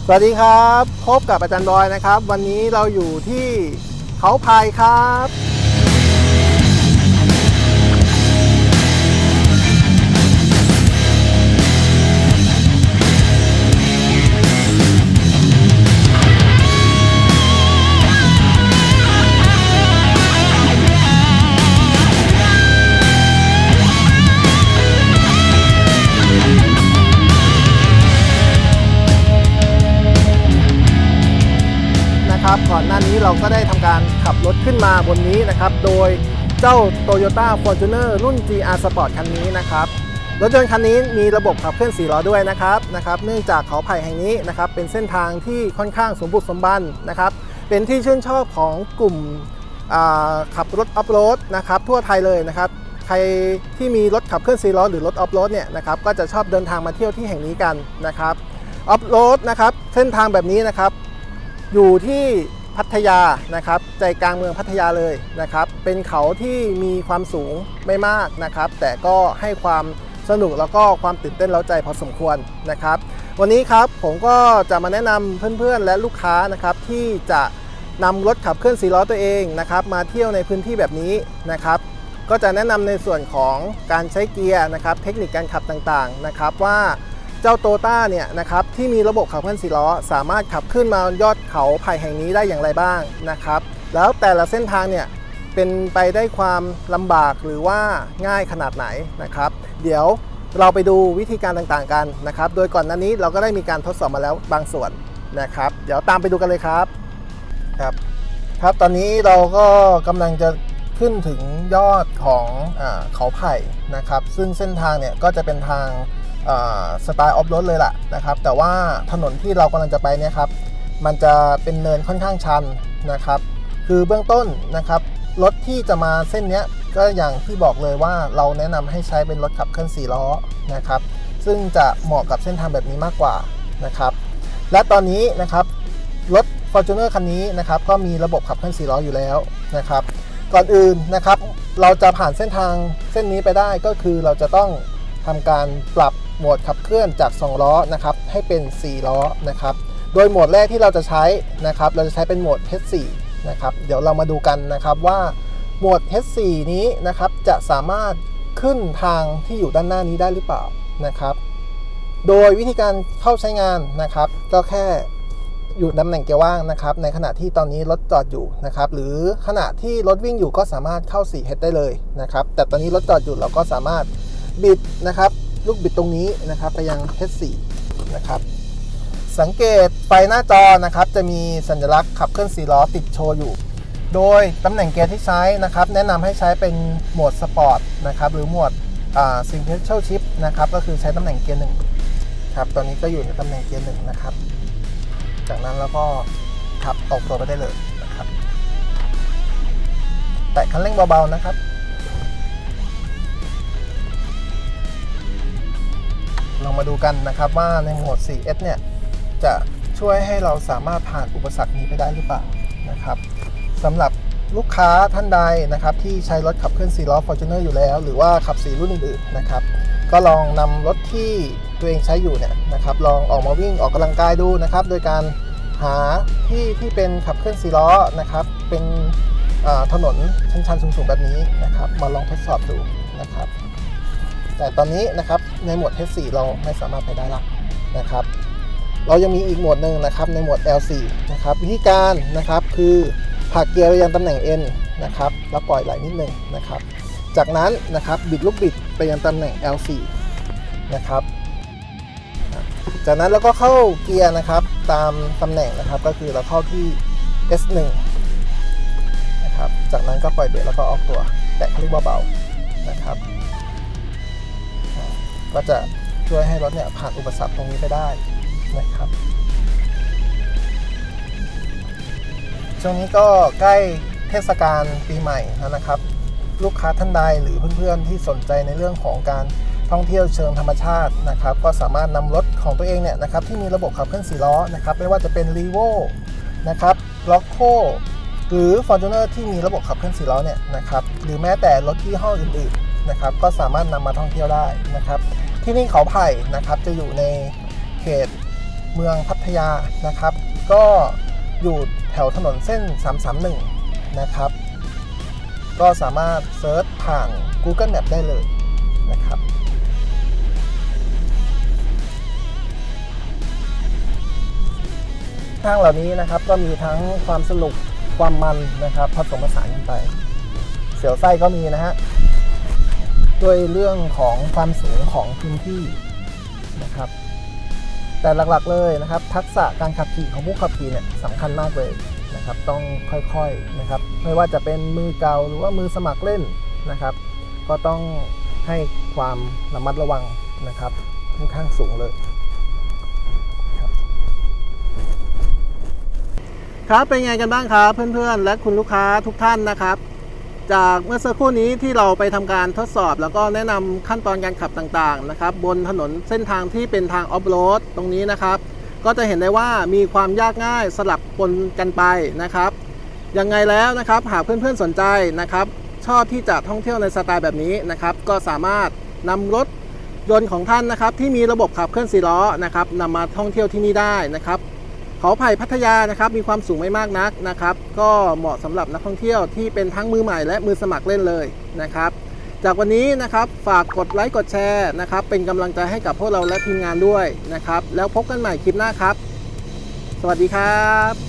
สวัสดีครับพบกับอาจารย์บอยนะครับวันนี้เราอยู่ที่เขาพายครับก่อนหน้านี้เราก็ได้ทำการขับรถขึ้นมาบนนี้นะครับโดยเจ้า Toyota Fortuner รุ่น GR Sport คันนี้นะครับรถยนต์คันนี้มีระบบขับเคลื่อน4ล้อด้วยนะครับเนื่องจากเขาไผ่แห่งนี้นะครับเป็นเส้นทางที่ค่อนข้างสมบูรณ์สมบันนะครับเป็นที่ชื่นชอบของกลุ่มขับรถออฟโรดนะครับทั่วไทยเลยนะครับใครที่มีรถขับเคลื่อน4ล้อหรือรถออฟโรดเนี่ยนะครับก็จะชอบเดินทางมาเที่ยวที่แห่งนี้กันนะครับออฟโรดนะครับเส้นทางแบบนี้นะครับอยู่ที่พัทยานะครับใจกลางเมืองพัทยาเลยนะครับเป็นเขาที่มีความสูงไม่มากนะครับแต่ก็ให้ความสนุกแล้วก็ความตื่นเต้นเร้าใจพอสมควรนะครับวันนี้ครับผมก็จะมาแนะนำเพื่อนๆและลูกค้านะครับที่จะนำรถขับเคลื่อน4ล้อตัวเองนะครับมาเที่ยวในพื้นที่แบบนี้นะครับก็จะแนะนำในส่วนของการใช้เกียร์นะครับเทคนิคการขับต่างๆนะครับว่าเจ้าโตต้าเนี่ยนะครับที่มีระบบขับเคลื่อน4ล้อสามารถขับขึ้นมายอดเขาไผ่แห่งนี้ได้อย่างไรบ้างนะครับแล้วแต่ละเส้นทางเนี่ยเป็นไปได้ความลำบากหรือว่าง่ายขนาดไหนนะครับเดี๋ยวเราไปดูวิธีการต่างๆกันนะครับโดยก่อนหน้านี้เราก็ได้มีการทดสอบมาแล้วบางส่วนนะครับเดี๋ยวตามไปดูกันเลยครับครับตอนนี้เราก็กำลังจะขึ้นถึงยอดของเขาไผ่นะครับซึ่งเส้นทางเนี่ยก็จะเป็นทางสไตล์ออฟโรดเลยล่ะนะครับแต่ว่าถนนที่เรากำลังจะไปเนี่ยครับมันจะเป็นเนินค่อนข้างชันนะครับคือเบื้องต้นนะครับรถที่จะมาเส้นนี้ก็อย่างที่บอกเลยว่าเราแนะนำให้ใช้เป็นรถขับเคลื่อน4ล้อนะครับซึ่งจะเหมาะกับเส้นทางแบบนี้มากกว่านะครับและตอนนี้นะครับรถ Fortuner คันนี้นะครับก็มีระบบขับเคลื่อน4ล้ออยู่แล้วนะครับก่อนอื่นนะครับเราจะผ่านเส้นทางเส้นนี้ไปได้ก็คือเราจะต้องทำการปรับโหมดขับเคลื่อนจาก2ล้อนะครับให้เป็น4ล้อนะครับโดยโหมดแรกที่เราจะใช้นะครับเราจะใช้เป็นโหมด H4 นะครับเดี๋ยวเรามาดูกันนะครับว่าโหมด H4 นี้นะครับจะสามารถขึ้นทางที่อยู่ด้านหน้านี้ได้หรือเปล่านะครับโดยวิธีการเข้าใช้งานนะครับก็แค่อยู่ตำแหน่งเกียร์ว่างนะครับในขณะที่ตอนนี้รถจอดอยู่นะครับหรือขณะที่รถวิ่งอยู่ก็สามารถเข้า 4H ได้เลยนะครับแต่ตอนนี้รถจอดอยู่เราก็สามารถบิดนะครับลูกบิดตรงนี้นะครับไปยัง H4 นะครับสังเกตไฟหน้าจอนะครับจะมีสัญลักษณ์ขับเคลื่อน4ล้อติดโชว์อยู่โดยตำแหน่งเกียร์ที่ใช้นะครับแนะนำให้ใช้เป็นโหมดสปอร์ตนะครับหรือโหมดSequential Shift นะครับก็คือใช้ตำแหน่งเกียร์1ครับตอนนี้ก็อยู่ในตำแหน่งเกียร์1นะครับจากนั้นแล้วก็ขับออกตัวไปได้เลยนะครับแตะคันเร่งเบาๆนะครับลองมาดูกันนะครับว่าในโหมด 4S เนี่ยจะช่วยให้เราสามารถผ่านอุปสรรคนี้ไปได้หรือเปล่านะครับสำหรับลูกค้าท่านใดนะครับที่ใช้รถขับเคลื่อน4ล้อ Fortuner อยู่แล้วหรือว่าขับ4รุ่นอื่นๆนะครับก็ลองนำรถที่ตัวเองใช้อยู่เนี่ยนะครับลองออกมาวิ่งออกกำลังกายดูนะครับโดยการหาที่เป็นขับเคลื่อน4ล้อนะครับเป็นถนนชันๆสูงๆแบบนี้นะครับมาลองทดสอบดูนะครับแต่ตอนนี้นะครับในโหมด H4 เราไม่สามารถไปได้ละนะครับเรายังมีอีกโหมดหนึ่งนะครับในโหมด L4 นะครับวิธีการนะครับคือผลักเกียร์ไปยังตำแหน่ง N นะครับแล้วปล่อยไหลนิดนึงนะครับจากนั้นนะครับบิดลูกบิดไปยังตำแหน่ง L4 นะครับจากนั้นเราก็เข้าเกียร์นะครับตามตำแหน่งนะครับก็คือเราเข้าที่ S1 นะครับจากนั้นก็ปล่อยเบรกแล้วก็ออกตัวแตะคันเร่งเบาๆนะครับก็จะช่วยให้รถเนี่ยผ่านอุปสรรคตรงนี้ไปได้นะครับช่วงนี้ก็ใกล้เทศกาลปีใหม่นะครับลูกค้าท่านใดหรือเพื่อนๆที่สนใจในเรื่องของการท่องเที่ยวเชิงธรรมชาตินะครับก็สามารถนำรถของตัวเองเนี่ยนะครับที่มีระบบขับเคลื่อน4ล้อนะครับไม่ว่าจะเป็น Revo นะครับ Loco หรือ Fortuner ที่มีระบบขับเคลื่อน4ล้อเนี่ยนะครับหรือแม้แต่รถยี่ห้ออื่นๆนะครับก็สามารถนำมาท่องเที่ยวได้นะครับที่นี่เขาไผ่นะครับจะอยู่ในเขตเมืองพัทยานะครับก็อยู่แถวถนนเส้น331นะครับก็สามารถเซิร์ชผ่าน Google Map ได้เลยนะครับทางเหล่านี้นะครับก็มีทั้งความสนุกความมันนะครับผสมผสานกันไปเสียวไส้ก็มีนะฮะด้วยเรื่องของความสูงของพื้นที่นะครับแต่หลักๆเลยนะครับทักษะการขับขี่ของผู้ขับขี่เนี่ยสำคัญมากเลยนะครับต้องค่อยๆนะครับไม่ว่าจะเป็นมือเก่าหรือว่ามือสมัครเล่นนะครับก็ต้องให้ความระมัดระวังนะครับค่อนข้างสูงเลยครับเป็นไงกันบ้างครับเพื่อนๆและคุณลูกค้าทุกท่านนะครับจากเมื่อสักครู่นี้ที่เราไปทำการทดสอบแล้วก็แนะนำขั้นตอนการขับต่างๆนะครับบนถนนเส้นทางที่เป็นทางออฟโรดตรงนี้นะครับก็จะเห็นได้ว่ามีความยากง่ายสลับปนกันไปนะครับยังไงแล้วนะครับหากเพื่อนๆสนใจนะครับชอบที่จะท่องเที่ยวในสไตล์แบบนี้นะครับก็สามารถนำรถยนต์ของท่านนะครับที่มีระบบขับเคลื่อน4ล้อนะครับนำมาท่องเที่ยวที่นี่ได้นะครับเขาไผ่พัทยานะครับมีความสูงไม่มากนักนะครับก็เหมาะสำหรับนักท่องเที่ยวที่เป็นทั้งมือใหม่และมือสมัครเล่นเลยนะครับจากวันนี้นะครับฝากกดไลค์กดแชร์นะครับเป็นกำลังใจให้กับพวกเราและทีมงานด้วยนะครับแล้วพบกันใหม่คลิปหน้าครับสวัสดีครับ